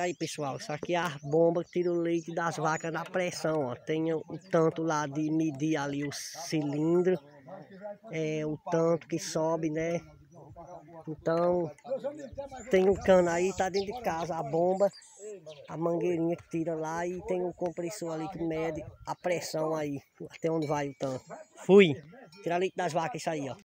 Olha aí, pessoal, isso aqui é a bomba que tira o leite das vacas na pressão, ó. Tem o tanto lá de medir ali o cilindro, o tanto que sobe, né? Então, tem um cano aí, tá dentro de casa, a bomba, a mangueirinha que tira lá e tem um compressor ali que mede a pressão aí, até onde vai o tanto. Fui! Tirar leite das vacas, isso aí, ó.